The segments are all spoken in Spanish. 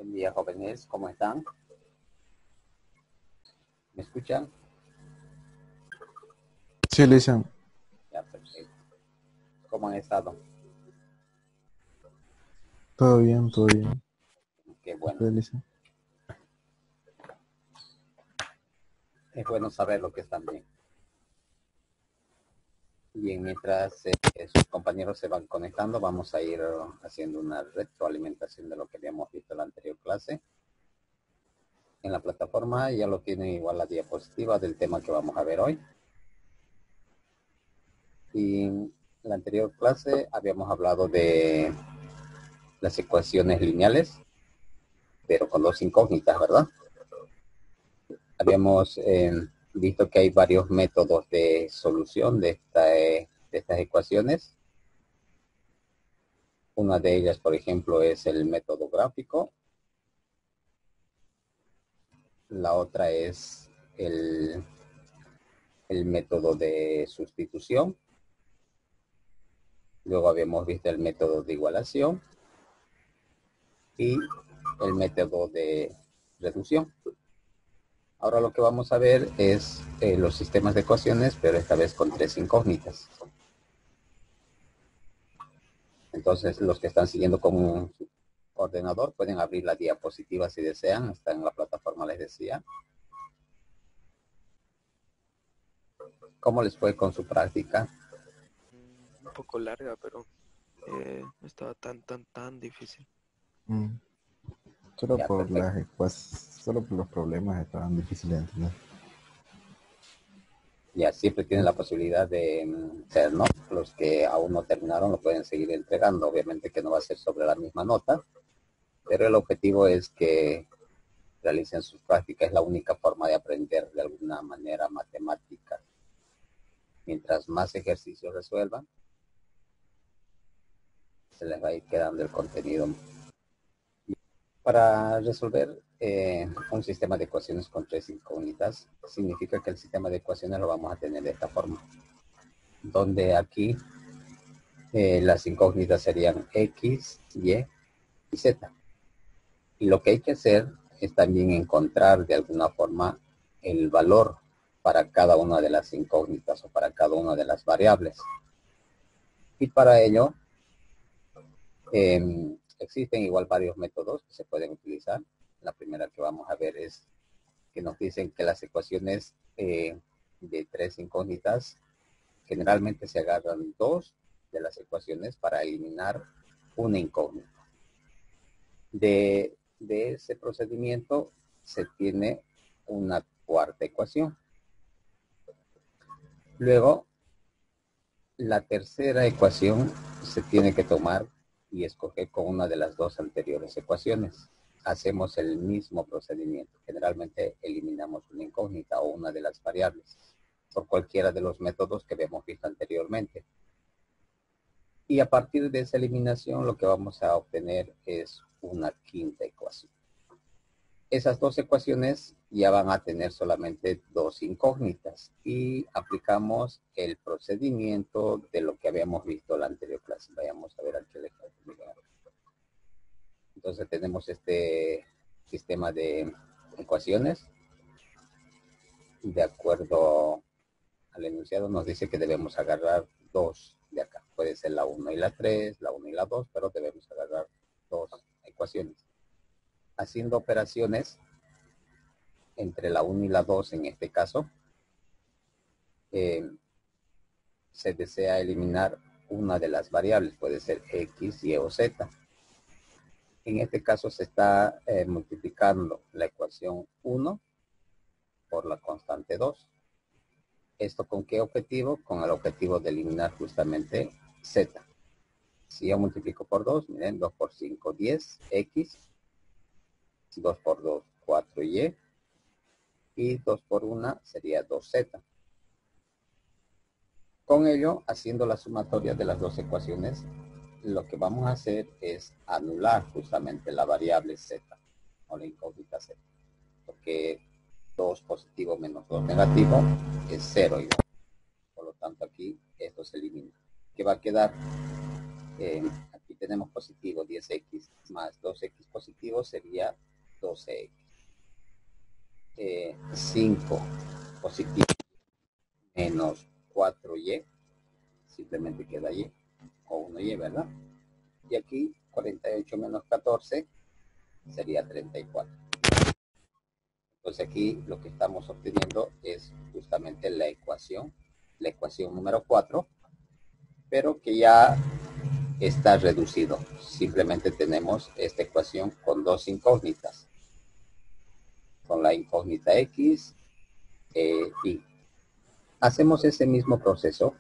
Buen día, jóvenes, ¿cómo están? ¿Me escuchan? Sí, Lisa, Ya, perfecto. ¿Cómo han estado? todo bien, todo bien. Qué bueno. ¿Usted, Lisa? Es bueno saber lo que están bien. Bien, mientras sus compañeros se van conectando, vamos a ir haciendo una retroalimentación de lo que habíamos visto en la anterior clase. En la plataforma ya lo tienen igual la diapositiva del tema que vamos a ver hoy. Y en la anterior clase habíamos hablado de las ecuaciones lineales, pero con dos incógnitas, ¿verdad? Habíamos visto que hay varios métodos de solución de estas ecuaciones. Una de ellas, por ejemplo, es el método gráfico. La otra es el método de sustitución. Luego habíamos visto el método de igualación y el método de reducción. Ahora lo que vamos a ver es los sistemas de ecuaciones, pero esta vez con tres incógnitas. Entonces, los que están siguiendo con un ordenador pueden abrir la diapositiva si desean. Está en la plataforma, les decía. ¿Cómo les fue con su práctica? Un poco larga, pero no estaba tan difícil. Mm, Solo Ya, por perfecto. solo por los problemas estaban difíciles de entender. Ya, siempre tienen la posibilidad de ser, ¿no? Los que aún no terminaron lo pueden seguir entregando. Obviamente que no va a ser sobre la misma nota, pero el objetivo es que realicen sus prácticas. Es la única forma de aprender de alguna manera matemática. Mientras más ejercicios resuelvan, se les va a ir quedando el contenido. Para resolver un sistema de ecuaciones con tres incógnitas, significa que el sistema de ecuaciones lo vamos a tener de esta forma, donde aquí las incógnitas serían X, Y y Z. Y lo que hay que hacer es también encontrar de alguna forma el valor para cada una de las incógnitas o para cada una de las variables. Y para ello existen igual varios métodos que se pueden utilizar. La primera que vamos a ver es que nos dicen que las ecuaciones de tres incógnitas generalmente se agarran dos de las ecuaciones para eliminar una incógnita. De ese procedimiento se tiene una cuarta ecuación. Luego, la tercera ecuación se tiene que tomar y escoger con una de las dos anteriores ecuaciones. Hacemos el mismo procedimiento. Generalmente eliminamos una incógnita o una de las variables por cualquiera de los métodos que habíamos visto anteriormente. Y a partir de esa eliminación lo que vamos a obtener es una quinta ecuación. Esas dos ecuaciones ya van a tener solamente dos incógnitas y aplicamos el procedimiento de lo que habíamos visto en la anterior clase. Vayamos a ver aquí el ejemplo. Entonces tenemos este sistema de ecuaciones. De acuerdo al enunciado nos dice que debemos agarrar dos de acá. Puede ser la 1 y la 3, la 1 y la 2, pero debemos agarrar dos ecuaciones. Haciendo operaciones entre la 1 y la 2 en este caso, se desea eliminar una de las variables, puede ser X, Y o Z. En este caso se está multiplicando la ecuación 1 por la constante 2. ¿Esto con qué objetivo? Con el objetivo de eliminar justamente Z. Si yo multiplico por 2, miren, 2 por 5, 10, X, 2 por 2, 4Y, y 2 por 1 sería 2Z. Con ello, haciendo la sumatoria de las dos ecuaciones, lo que vamos a hacer es anular justamente la variable Z, o la incógnita Z, porque 2 positivo menos 2 negativo es 0 igual. Por lo tanto, aquí esto se elimina. ¿Qué va a quedar? Aquí tenemos positivo 10x más 2x positivo sería 12x. 5 positivo menos 4y, simplemente queda y, o 1y, ¿verdad? Y aquí 48 menos 14 sería 34. Entonces aquí lo que estamos obteniendo es justamente la ecuación número 4, pero que ya está reducido. Simplemente tenemos esta ecuación con dos incógnitas, con la incógnita x y hacemos ese mismo proceso.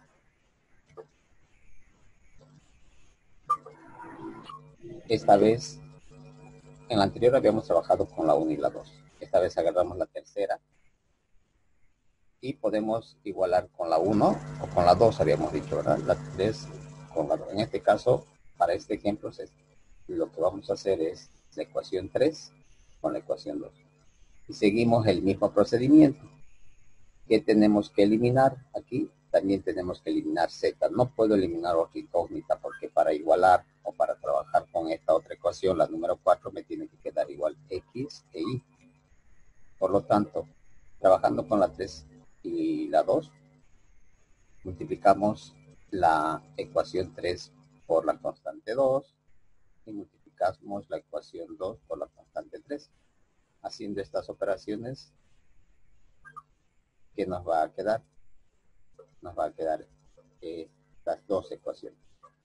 Esta vez, en la anterior habíamos trabajado con la 1 y la 2. Esta vez agarramos la tercera y podemos igualar con la 1 o con la 2, habíamos dicho, ¿verdad? La 3 con la 2. En este caso, para este ejemplo, lo que vamos a hacer es la ecuación 3 con la ecuación 2. Y seguimos el mismo procedimiento. ¿Qué tenemos que eliminar? Aquí también tenemos que eliminar z. No puedo eliminar otra incógnita porque para igualar o para trabajar con esta otra ecuación, la número 4, me tiene que quedar igual x e y. Por lo tanto, trabajando con la 3 y la 2, multiplicamos la ecuación 3 por la constante 2 y multiplicamos la ecuación 2 por la constante 3. Haciendo estas operaciones, ¿qué nos va a quedar? Nos va a quedar las dos ecuaciones.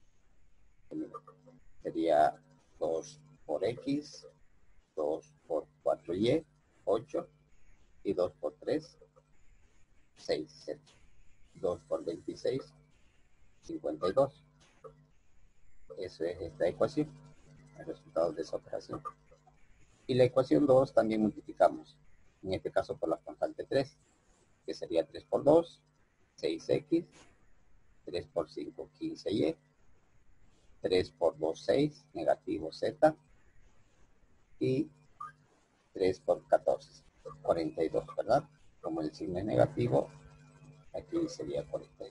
Sería 2 por x, 2 por 4y, 8, y 2 por 3, 6, 2 por 26, 52. Eso es esta ecuación, el resultado de esa operación. Y la ecuación 2 también multiplicamos, en este caso por la constante 3, que sería 3 por 2, 6x, 3 por 5, 15y, 3 por 2, 6, negativo z, y 3 por 14, 42, ¿verdad? Como el signo es negativo, aquí sería 42.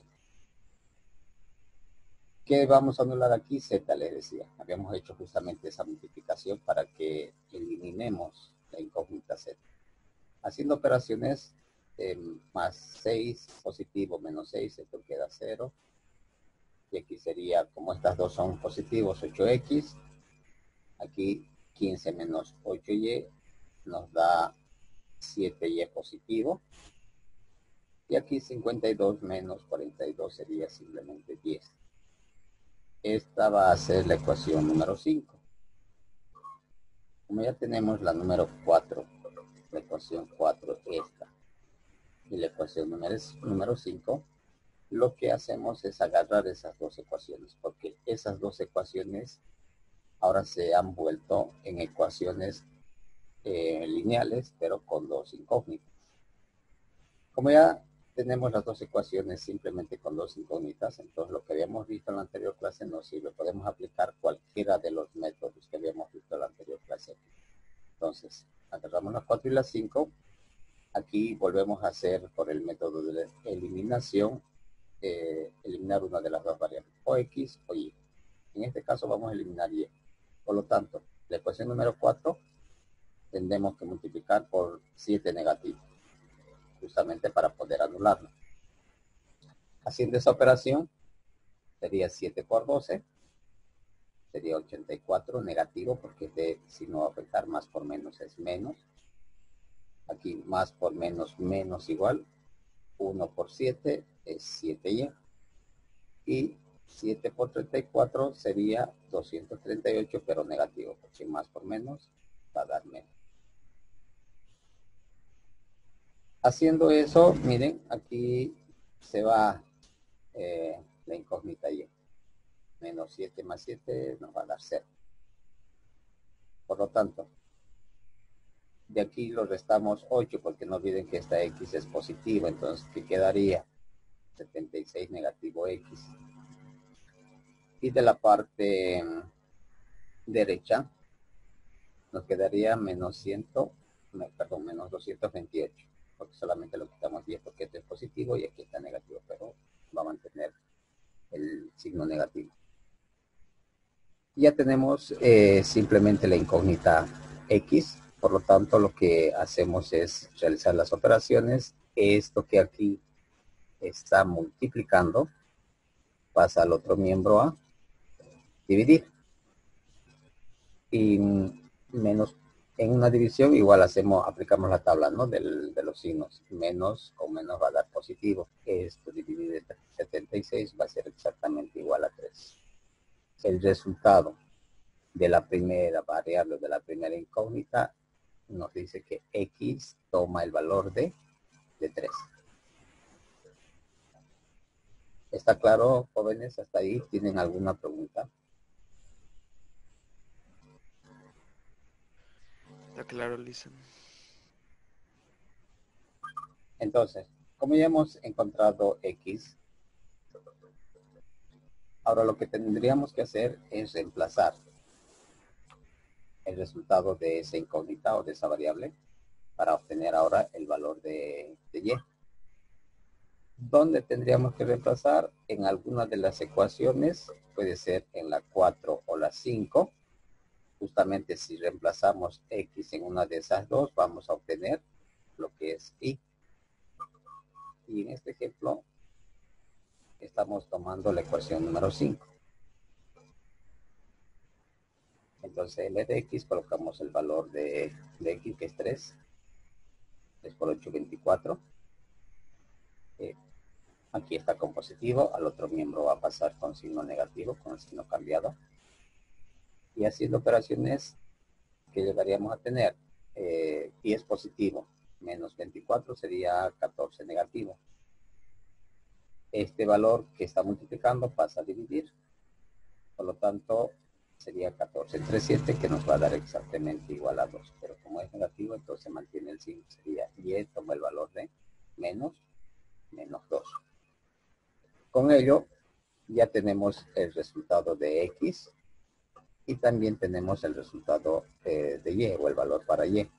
¿Qué vamos a anular aquí? Z, les decía. Habíamos hecho justamente esa multiplicación para que eliminemos la incógnita z. Haciendo operaciones, más 6 positivo menos 6, esto queda 0. Y aquí sería, como estas dos son positivos, 8x. Aquí 15 menos 8y nos da 7y positivo. Y aquí 52 menos 42 sería simplemente 10. Esta va a ser la ecuación número 5. Como ya tenemos la número 4, la ecuación 4 esta, y la ecuación número 5, lo que hacemos es agarrar esas dos ecuaciones, porque esas dos ecuaciones ahora se han vuelto en ecuaciones lineales, pero con dos incógnitas. Como ya tenemos las dos ecuaciones simplemente con dos incógnitas, entonces lo que habíamos visto en la anterior clase no sirve. Podemos aplicar cualquiera de los métodos que habíamos visto en la anterior clase. Entonces, agarramos las 4 y las 5. Aquí volvemos a hacer por el método de la eliminación, eliminar una de las dos variables, o x o y. En este caso vamos a eliminar y. Por lo tanto, la ecuación número 4 tendremos que multiplicar por 7 negativos, justamente para poder anularlo. Haciendo esa operación, sería 7 por 12, sería 84 negativo, porque este signo va a afectar, más por menos es menos. Aquí más por menos, menos igual. 1 por 7 es 7y. Y 7 por 34 sería 238, pero negativo, porque más por menos va a dar menos. Haciendo eso, miren, aquí se va la incógnita y. Menos 7 más 7 nos va a dar 0. Por lo tanto, de aquí lo restamos 8, porque no olviden que esta x es positiva. Entonces, ¿qué quedaría? 76 negativo x. Y de la parte derecha nos quedaría menos 228, porque solamente lo quitamos 10 porque este es positivo y aquí está negativo, pero va a mantener el signo negativo. Ya tenemos simplemente la incógnita X, por lo tanto lo que hacemos es realizar las operaciones. Esto que aquí está multiplicando pasa al otro miembro a dividir. Y menos en una división igual aplicamos la tabla, ¿no? De los signos. Menos con menos va a dar positivo. Esto dividido entre 76 va a ser exactamente igual a 3. El resultado de la primera variable, de la primera incógnita, nos dice que X toma el valor de 3. ¿Está claro, jóvenes? ¿Hasta ahí tienen alguna pregunta? Está claro, Lisa. Entonces, como ya hemos encontrado X, ahora lo que tendríamos que hacer es reemplazar el resultado de esa incógnita o de esa variable para obtener ahora el valor de Y. ¿Dónde tendríamos que reemplazar? En alguna de las ecuaciones, puede ser en la 4 o la 5. Justamente si reemplazamos X en una de esas dos, vamos a obtener lo que es Y. Y en este ejemplo, estamos tomando la ecuación número 5. Entonces, L de X, colocamos el valor de X, que es 3. 3 por 8, 24. Aquí está con positivo, al otro miembro va a pasar con signo negativo, con el signo cambiado. Y haciendo operaciones que llegaríamos a tener, 10 positivo menos 24 sería 14 negativo. Este valor que está multiplicando pasa a dividir, por lo tanto sería 14 entre 7, que nos va a dar exactamente igual a 2. Pero como es negativo, entonces mantiene el signo, sería Y, toma el valor de menos 2. Con ello ya tenemos el resultado de X y también tenemos el resultado de Y, o el valor para Y.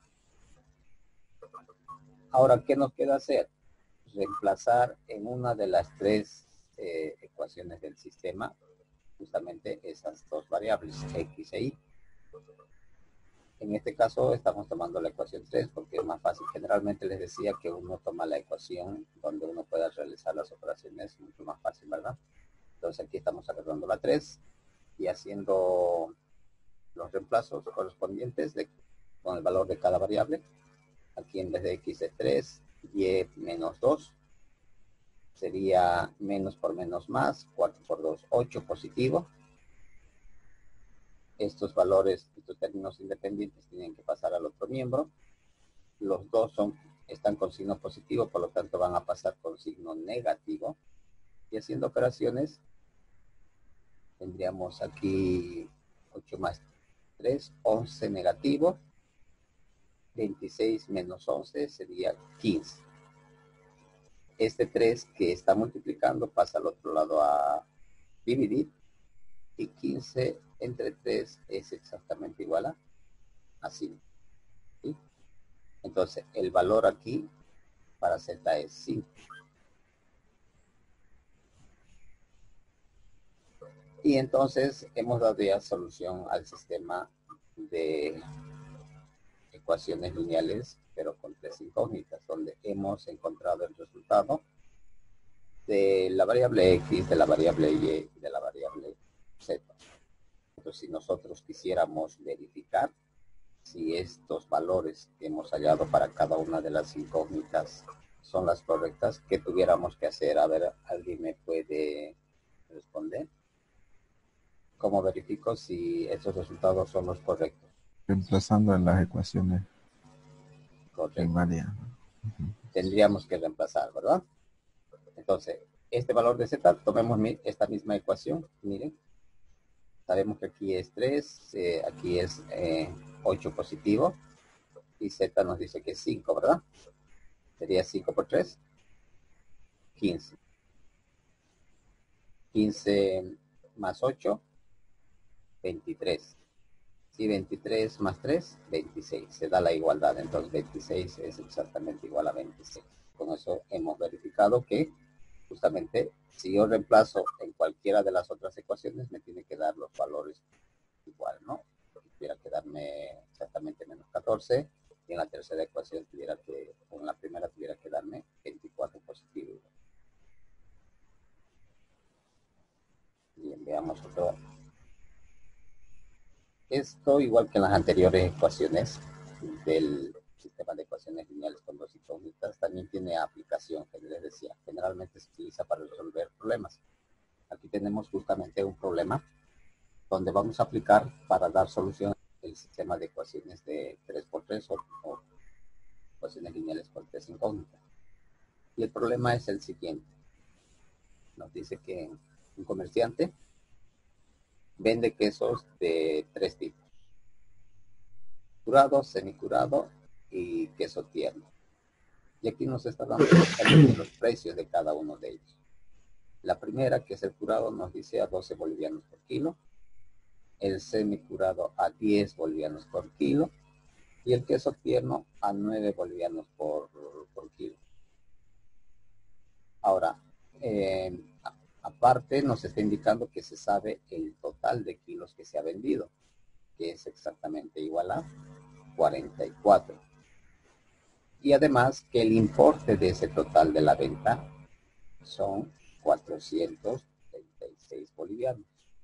Ahora, ¿qué nos queda hacer? Reemplazar en una de las tres ecuaciones del sistema justamente esas dos variables, X e Y. En este caso estamos tomando la ecuación 3 porque es más fácil. Generalmente les decía que uno toma la ecuación donde uno pueda realizar las operaciones mucho más fácil, ¿verdad? Entonces aquí estamos agarrando la 3 y haciendo los reemplazos correspondientes con el valor de cada variable. Aquí en vez de X es 3, Y menos 2. Sería menos por menos más, 4 por 2, 8 positivo. Estos valores, estos términos independientes tienen que pasar al otro miembro. Los dos están con signo positivo, por lo tanto van a pasar con signo negativo. Y haciendo operaciones, tendríamos aquí 8 más 3, 11 negativo. 26 menos 11 sería 15. Este 3 que está multiplicando pasa al otro lado a dividir. Y 15 entre 3 es exactamente igual a 5. ¿Sí? Entonces, el valor aquí para Z es 5. Y entonces hemos dado ya solución al sistema de ecuaciones lineales, pero con tres incógnitas, donde hemos encontrado el resultado de la variable X, de la variable Y y de la variable Z. Entonces, si nosotros quisiéramos verificar si estos valores que hemos hallado para cada una de las incógnitas son las correctas, ¿qué tuviéramos que hacer? A ver, ¿alguien me puede responder? ¿Cómo verifico si estos resultados son los correctos? Reemplazando en las ecuaciones Correcto. primarias. Tendríamos que reemplazar, ¿verdad? Entonces, este valor de Z, tomemos esta misma ecuación, miren. Sabemos que aquí es 3, aquí es 8 positivo, y Z nos dice que es 5, ¿verdad? Sería 5 por 3, 15. 15 más 8, 23. Si 23 más 3, 26. Se da la igualdad, entonces 26 es exactamente igual a 26. Con eso hemos verificado que justamente si yo reemplazo en cualquiera de las otras ecuaciones, me tiene que dar los valores igual, ¿no? Tuviera que darme exactamente menos 14, y en la tercera ecuación en la primera tuviera que darme 24 positivo. Bien, veamos otro. Esto, igual que en las anteriores ecuaciones del sistema de ecuaciones lineales con dos incógnitas, también tiene aplicación, que les decía, generalmente se utiliza para resolver problemas. Aquí tenemos justamente un problema donde vamos a aplicar para dar solución el sistema de ecuaciones de 3x3 o ecuaciones lineales con tres incógnitas. Y el problema es el siguiente. Nos dice que un comerciante vende quesos de tres tipos: curado, semicurado y queso tierno. Y aquí nos está dando los precios de cada uno de ellos. La primera, que es el curado, nos dice a 12 bolivianos por kilo, el semicurado a 10 bolivianos por kilo y el queso tierno a 9 bolivianos por kilo. Ahora, aparte nos está indicando que se sabe el total de kilos que se ha vendido, que es exactamente igual a 44. Y además que el importe de ese total de la venta son 436 bolivianos.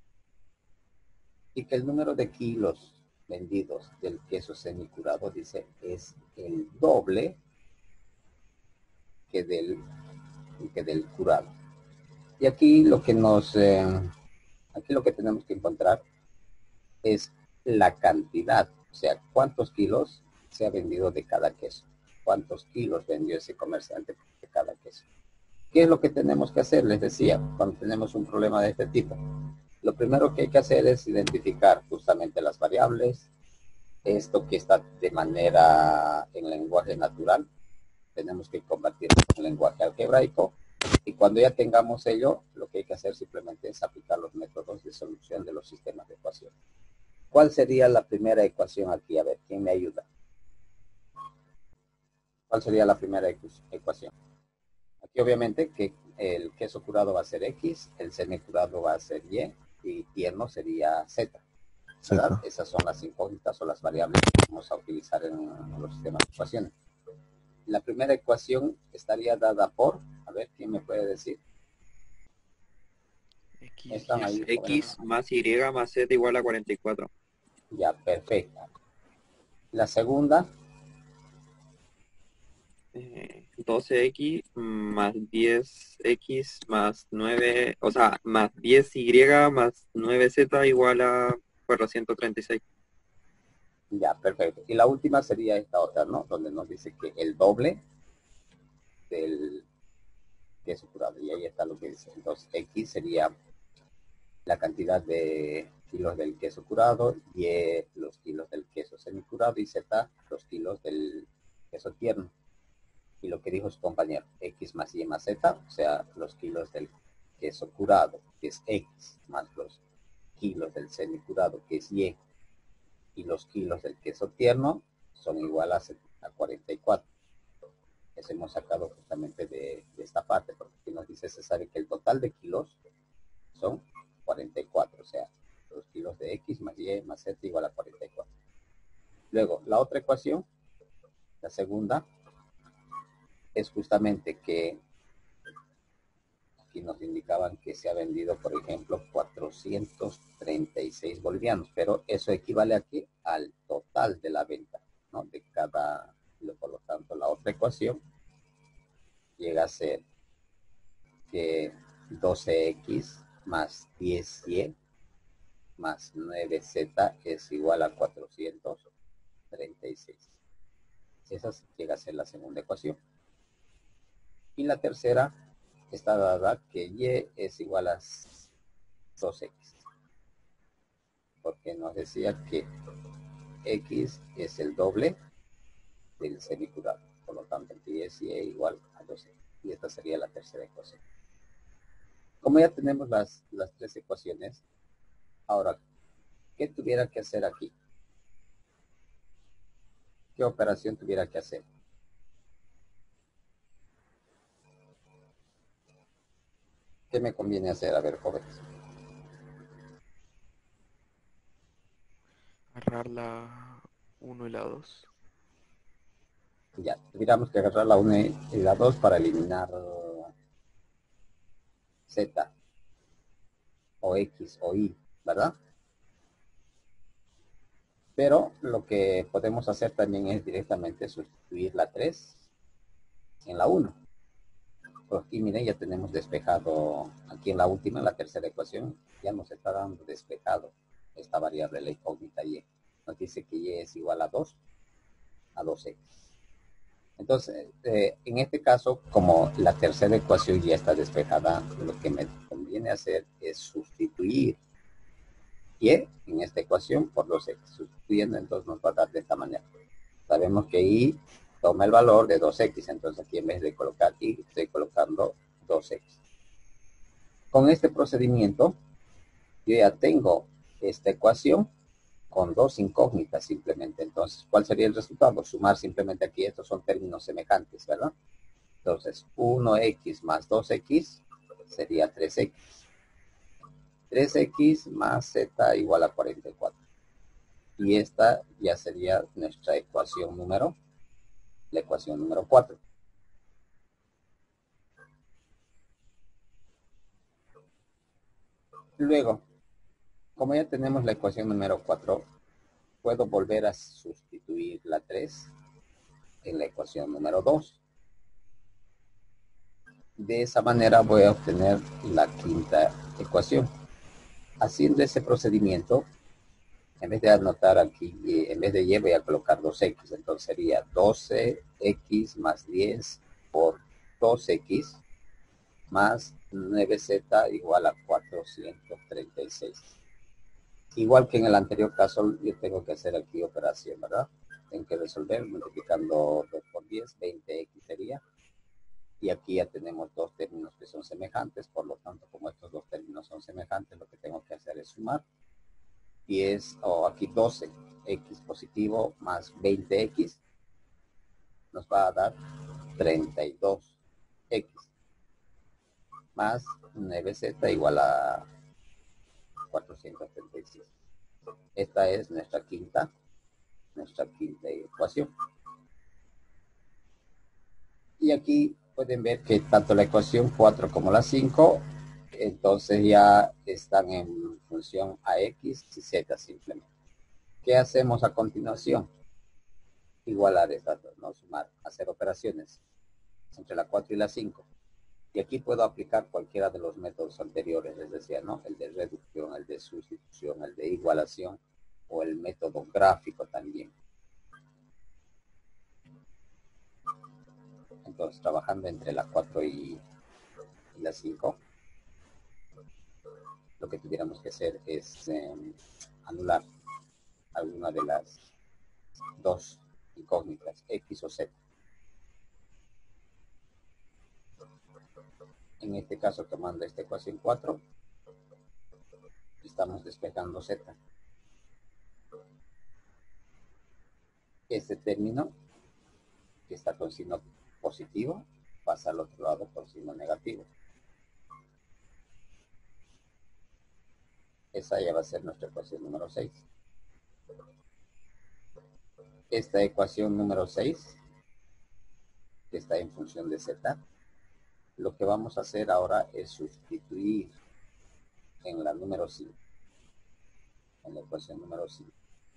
Y que el número de kilos vendidos del queso semicurado, dice, es el doble que del curado. Y aquí lo que tenemos que encontrar es la cantidad, o sea, cuántos kilos se ha vendido de cada queso, cuántos kilos vendió ese comerciante de cada queso. ¿Qué es lo que tenemos que hacer? Les decía, cuando tenemos un problema de este tipo, lo primero que hay que hacer es identificar justamente las variables, esto que está de manera en lenguaje natural, tenemos que convertirlo en lenguaje algebraico, y cuando ya tengamos ello, lo que hay que hacer simplemente es aplicar los métodos de solución de los sistemas de ecuación. ¿Cuál sería la primera ecuación aquí? A ver, ¿quién me ayuda? ¿Cuál sería la primera ecuación? Aquí obviamente que el queso curado va a ser X, el semicurado va a ser y tierno sería Z. ¿Verdad? Esas son las incógnitas o las variables que vamos a utilizar en los sistemas de ecuaciones. La primera ecuación estaría dada por, a ver, ¿quién me puede decir? X más Y más Z igual a 44. Ya, perfecto. La segunda. 12X más 10X más 9, o sea, más 10Y más 9Z igual a 436. Ya, perfecto. Y la última sería esta otra, ¿no? Donde nos dice que el doble del queso curado. Y ahí está lo que dice. Entonces, X sería la cantidad de kilos del queso curado, Y los kilos del queso semicurado y Z los kilos del queso tierno. Y lo que dijo su compañero, X más Y más Z, o sea, los kilos del queso curado, que es X, más los kilos del semicurado, que es Y los kilos del queso tierno son igual a 44. Eso hemos sacado justamente de esta parte, porque aquí nos dice, se sabe que el total de kilos son 44, o sea, los kilos de X más Y más Z igual a 44. Luego, la otra ecuación, la segunda, es justamente que aquí nos indicaban que se ha vendido, por ejemplo, 436 bolivianos, pero eso equivale aquí al total de la venta, ¿no? De cada kilo. Por lo tanto, la otra ecuación llega a ser que 12X más 10Y más 9Z es igual a 436. Esa llega a ser la segunda ecuación. Y la tercera está dada que Y es igual a 2X. Porque nos decía que X es el doble del semicurado. Por lo tanto, aquí es Y igual a 2X. Y esta sería la tercera ecuación. Como ya tenemos las tres ecuaciones, ahora, ¿qué tuviera que hacer aquí? ¿Qué operación tuviera que hacer? ¿Qué me conviene hacer? A ver, jóvenes. agarrar la uno y la 2. Ya, tuviéramos que agarrar la 1 y la 2 para eliminar Z o X o Y, ¿verdad? Pero lo que podemos hacer también es directamente sustituir la 3 en la 1. Pues aquí miren, ya tenemos despejado, aquí en la última, en la tercera ecuación, ya nos está dando despejado esta variable, la incógnita Y. Nos dice que Y es igual a 2, a 2X. Entonces, en este caso, como la tercera ecuación ya está despejada, lo que me conviene hacer es sustituir Y en esta ecuación por 2X. Sustituyendo, entonces nos va a dar de esta manera. Sabemos que Y toma el valor de 2X, entonces aquí en vez de colocar Y, estoy colocando 2X. Con este procedimiento, yo ya tengo esta ecuación con dos incógnitas simplemente. Entonces, ¿cuál sería el resultado? Sumar simplemente aquí, estos son términos semejantes, ¿verdad? Entonces, 1X más 2X sería 3X. 3X más Z igual a 44. Y esta ya sería nuestra ecuación número, la ecuación número 4. Luego, como ya tenemos la ecuación número 4, puedo volver a sustituir la 3 en la ecuación número 2. De esa manera voy a obtener la quinta ecuación. Haciendo ese procedimiento, en vez de anotar aquí, en vez de Y voy a colocar 2X. Entonces sería 12X más 10 por 2X más 9Z igual a 436. Igual que en el anterior caso, yo tengo que hacer aquí operación, ¿verdad? Tengo que resolver multiplicando 2 por 10, 20X sería. Y aquí ya tenemos dos términos que son semejantes, por lo tanto, como estos dos términos son semejantes, lo que tengo que hacer es sumar. Y es, aquí 12X positivo más 20X nos va a dar 32X más 9Z igual a 436. Esta es nuestra quinta ecuación. Y aquí pueden ver que tanto la ecuación 4 como la 5, entonces ya están en función a X y Z simplemente. ¿Qué hacemos a continuación? Igualar estas dos, ¿no? Sumar, hacer operaciones entre la 4 y la 5. Y aquí puedo aplicar cualquiera de los métodos anteriores, les decía, ¿no? El de reducción, el de sustitución, el de igualación o el método gráfico también. Entonces, trabajando entre la 4 y la 5, lo que tuviéramos que hacer es anular alguna de las dos incógnitas, X o Z. En este caso, tomando esta ecuación 4, estamos despejando Z. Este término, que está con signo positivo, pasa al otro lado por signo negativo. Esa ya va a ser nuestra ecuación número 6. Esta ecuación número 6, que está en función de Z, lo que vamos a hacer ahora es sustituir en la número 5, en la ecuación número 5.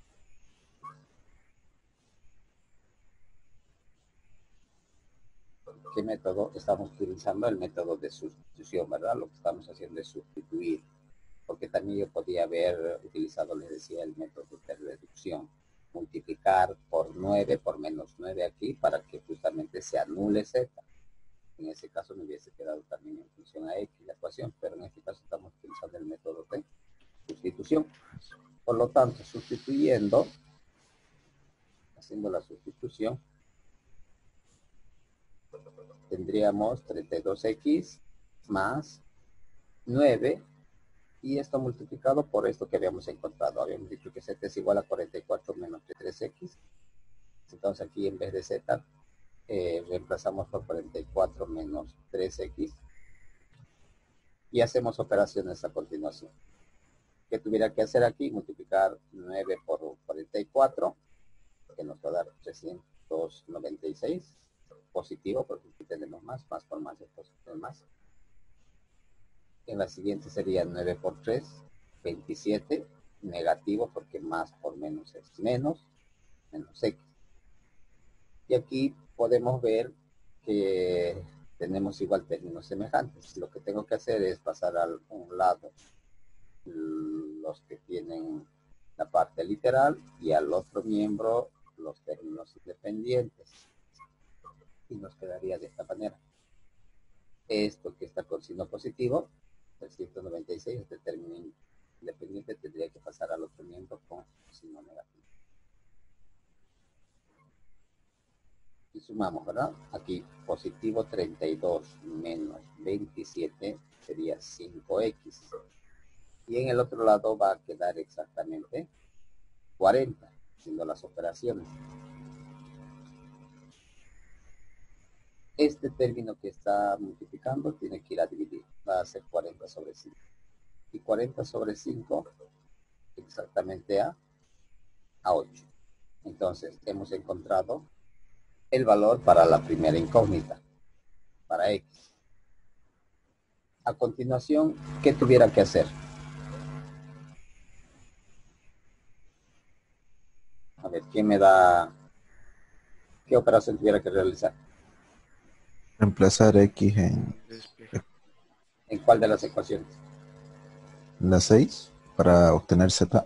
¿Qué método? Estamos utilizando el método de sustitución, ¿verdad? Lo que estamos haciendo es sustituir, porque también yo podía haber utilizado, les decía, el método de reducción. Multiplicar por 9, por menos 9 aquí, para que justamente se anule Z. En ese caso me hubiese quedado también en función a X la ecuación, pero en este caso estamos utilizando el método de sustitución. Por lo tanto, sustituyendo, haciendo la sustitución, tendríamos 32X más 9, y esto multiplicado por esto que habíamos encontrado. Habíamos dicho que Z es igual a 44 menos 3X. Entonces aquí en vez de Z, reemplazamos por 44 menos 3X. Y hacemos operaciones a continuación. ¿qué tuviera que hacer aquí? Multiplicar 9 por 44, que nos va a dar 396. Positivo, porque aquí tenemos más por más es positivo más. En la siguiente sería 9 por 3, 27. Negativo, porque más por menos es menos x. Y aquí podemos ver que tenemos igual términos semejantes. Lo que tengo que hacer es pasar a un lado los que tienen la parte literal y al otro miembro los términos independientes. Y nos quedaría de esta manera. Esto que está con signo positivo, el 196, este término independiente tendría que pasar al otro miembro con signo negativo. Y sumamos, ¿verdad? Aquí positivo 32 menos 27 sería 5x. Y en el otro lado va a quedar exactamente 40, haciendo las operaciones. Este término que está multiplicando tiene que ir a dividir. Va a ser 40 sobre 5. Y 40 sobre 5 exactamente a 8. Entonces, hemos encontrado el valor para la primera incógnita, para x. A continuación, ¿qué tuviera que hacer? A ver, ¿quién me da? ¿Qué operación tuviera que realizar? Reemplazar X en Despejar. ¿En cuál de las ecuaciones? la 6 para obtener Z.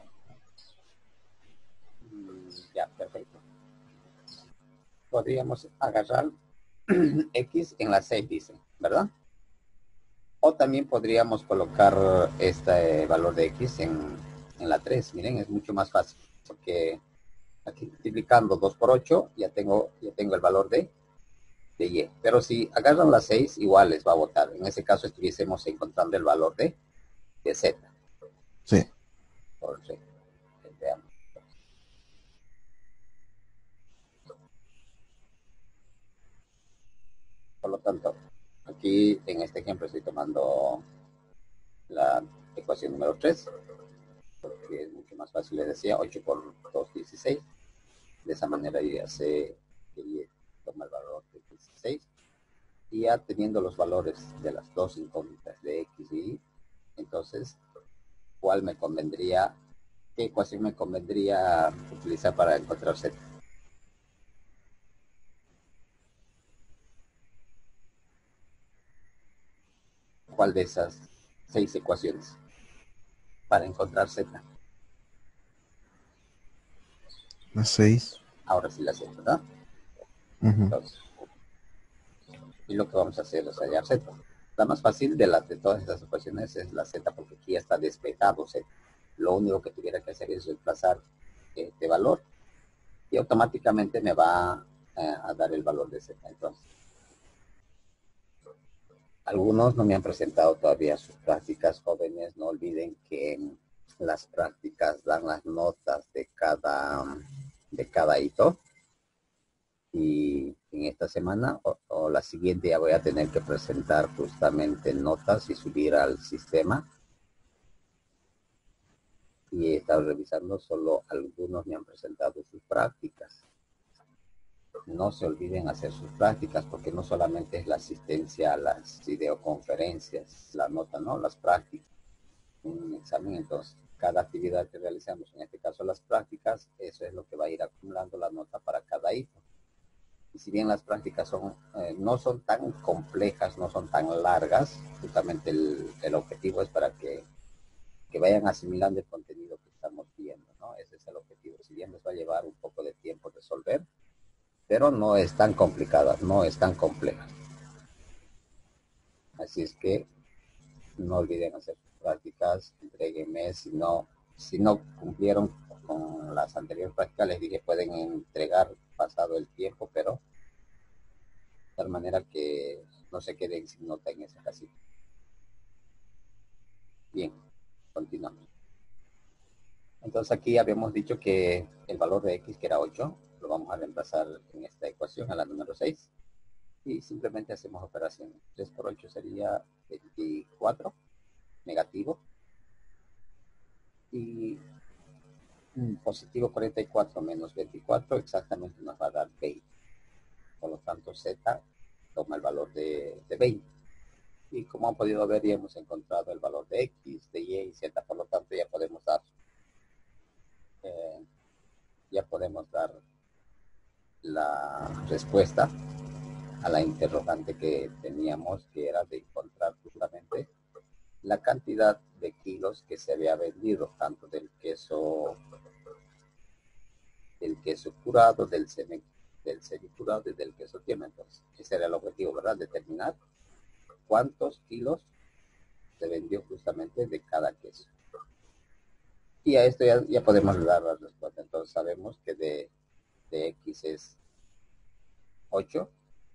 Ya, perfecto. Podríamos agarrar x en la 6, dice, ¿verdad? O también podríamos colocar este valor de x en la 3. Miren, es mucho más fácil, porque aquí multiplicando 2 por 8, ya tengo el valor de y. Pero si agarran las 6, igual les va a botar. En ese caso estuviésemos encontrando el valor de z. Sí. Correcto. Veamos. Por lo tanto, aquí en este ejemplo estoy tomando la ecuación número 3, porque es mucho más fácil, les decía, 8 por 2, 16. De esa manera ya sé que y toma el valor de 16. Y ya teniendo los valores de las dos incógnitas de x y y, entonces, ¿cuál me convendría, qué ecuación me convendría utilizar para encontrar z? ¿Cuál de esas 6 ecuaciones para encontrar z? La 6. Ahora sí la sé, ¿verdad? Ujú. Entonces, y lo que vamos a hacer es hallar z. La más fácil de todas estas ecuaciones es la z, porque aquí ya está despejado z. Lo único que tuviera que hacer es reemplazar este valor y automáticamente me va a dar el valor de z. Entonces, algunos no me han presentado todavía sus prácticas, jóvenes. No olviden que las prácticas dan las notas de cada hito. Y en esta semana o la siguiente ya voy a tener que presentar justamente notas y subir al sistema. Y he estado revisando, solo algunos me han presentado sus prácticas. No se olviden hacer sus prácticas, porque no solamente es la asistencia a las videoconferencias, la nota, ¿no? Las prácticas, un examen. Entonces, cada actividad que realizamos, en este caso las prácticas, eso es lo que va a ir acumulando la nota para cada hito. Y si bien las prácticas no son tan complejas, no son tan largas, justamente el objetivo es para que vayan asimilando el contenido que estamos viendo, ¿no? Ese es el objetivo. Si bien les va a llevar un poco de tiempo resolver, pero no es tan complicada, no es tan compleja. Así es que no olviden hacer prácticas, entréguenme. Si no cumplieron con las anteriores prácticas, les dije, pueden entregar pasado el tiempo, pero de tal manera que no se queden sin nota en esa casilla. Bien, continuamos. Entonces aquí habíamos dicho que el valor de x, que era 8, lo vamos a reemplazar en esta ecuación, a la número 6. Y simplemente hacemos operaciones. 3 por 8 sería 24, negativo. Y positivo 44 menos 24 exactamente nos va a dar 20. Por lo tanto, Z toma el valor de 20. Y como han podido ver, ya hemos encontrado el valor de X, de Y y Z. Por lo tanto, ya podemos dar la respuesta a la interrogante que teníamos, que era de encontrar justamente la cantidad de kilos que se había vendido, tanto del queso curado, del semicurado y del queso tierno. Entonces, ese era el objetivo, ¿verdad? Determinar cuántos kilos se vendió justamente de cada queso. Y a esto ya podemos dar la respuesta. Entonces sabemos que de X es 8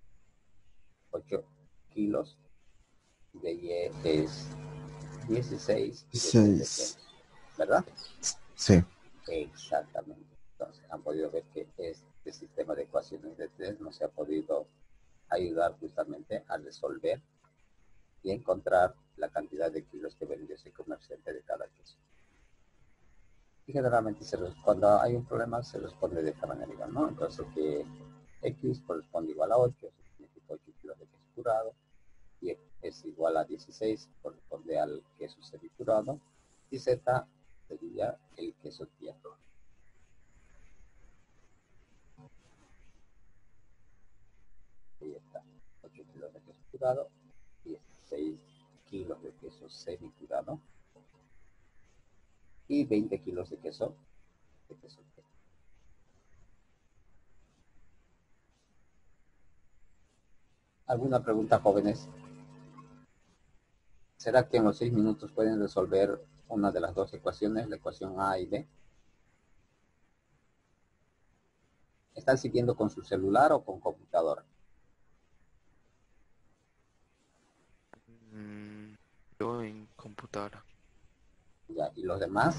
kilos, de Y es 16 y de Z es 6. 20, ¿verdad? Sí. Exactamente. Entonces han podido ver que este sistema de ecuaciones de 3 nos ha podido ayudar justamente a resolver y encontrar la cantidad de kilos que vendió ese comerciante de cada queso. Y generalmente cuando hay un problema se responde de esta manera, ¿no? Entonces que X corresponde igual a 8, eso significa 8 kilos de queso curado, y es igual a 16, corresponde al queso semicurado, y Z sería el queso tierno. Ahí está, 8 kilos de queso curado, 16 kilos de queso semicurado, y 20 kilos de queso tierno. ¿Alguna pregunta, jóvenes? ¿Será que en los 6 minutos pueden resolver una de las dos ecuaciones, la ecuación A y B? ¿Están siguiendo con su celular o con computadora? Yo en computadora. Ya, ¿y los demás?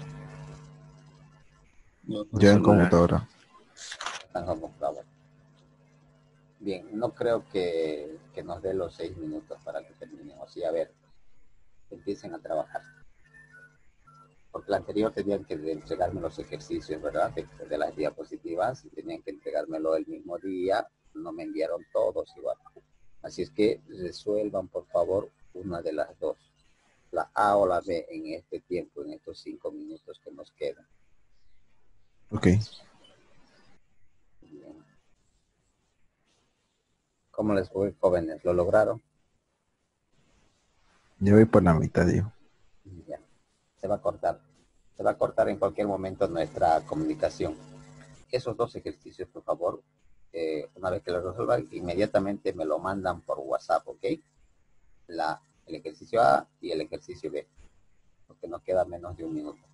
Yo en computadora. Están con computadora. Bien, no creo que nos dé los 6 minutos para que terminemos. Y a ver, empiecen a trabajar. Porque la anterior tenían que entregarme los ejercicios, ¿verdad? De las diapositivas, y tenían que entregármelo el mismo día. No me enviaron todos igual. Así es que resuelvan, por favor, una de las dos. La A o la B en este tiempo, en estos 5 minutos que nos quedan. Ok. Bien. ¿Cómo les fue, jóvenes? ¿Lo lograron? Yo voy por la mitad, digo. Ya. Se va a cortar. Se va a cortar en cualquier momento nuestra comunicación. Esos dos ejercicios, por favor, una vez que los resuelvan, inmediatamente me lo mandan por WhatsApp, ¿ok? El ejercicio A y el ejercicio B, porque nos queda menos de un minuto.